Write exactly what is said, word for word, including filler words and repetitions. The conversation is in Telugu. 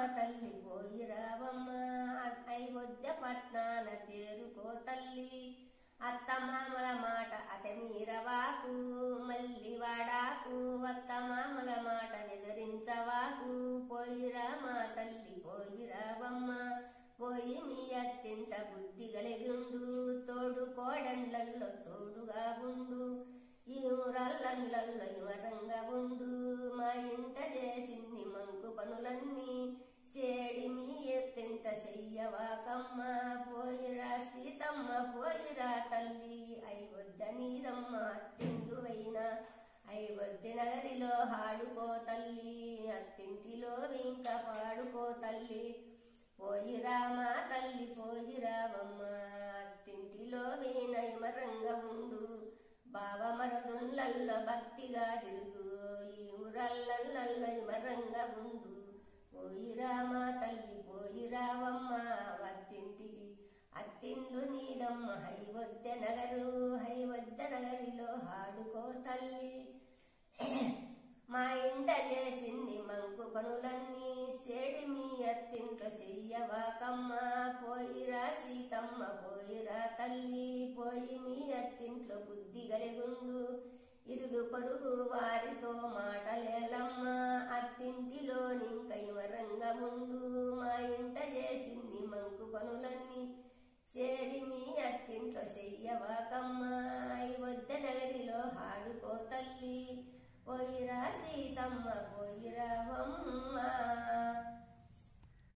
తల్లి పోయిరావమ్మ అయోధ్య పట్నాన చేరుకో తల్లి అత్తమామల మాట అతమీరవాకు మల్లి వాడాకు అత్తమామల మాట నిద్రించవాకు పోయిరా మా తల్లి పోయిరావమ్మ పోయి మీ అత్తింట బుద్ధి కలిగిండు తోడు కోడండ్లల్లో తోడుగా ఉండు ఈ ఊరల్లల్లో ఇవరంగా ఉండు మా ఇంట చేసింది మంకు పనులన్నీ సేడి మీ ఎత్తింట చెయ్యవాకమ్మ పోయిరా సీతమ్మ పోయిరా తల్లి అయోధ్య నీదమ్మ అత్తిందువైనా అయోధ్య నగరిలో హాడుకో తల్లి అత్తింటిలో ఇంకా పాడుకో తల్లి పోయిరా మా తల్లి పోయిరావమ్మ అత్తింటిలో వీణయమరంగా ఉండు బావ మరదుళ్ళల్లో భక్తిగా తిరుగు ఈ ఊరల్లల్లో మరంగా ఉండు పోయిరా మా తల్లి పోయిరావమ్మ అత్తింటికి అత్తిండ్లు నీదమ్మ అయోధ్య నగరు అయోధ్య నగరిలో హాడుకో తల్లి మా ఇంట చేసింది మంకు పనులన్నీ సేడి మీ అత్తింట్లో చెయ్యవాకమ్మ పోయిరా సీతమ్మ పోయిరా తల్లి పోయి మీ అత్తింట్లో బుద్ధి కలిగుండు ఇరుగు పొరుగు వారితో మాటలేలమ్మ అత్తింటిలో నింకైవరంగా ఉండు మా ఇంట చేసింది మంకు పనులన్నీ సేడి మీ అత్తింట్లో చెయ్యవాకమ్మ అయోధ్య నగరిలో హాడుకో తల్లి పోయిరా సీతమ్మ పోయిరావమ్మ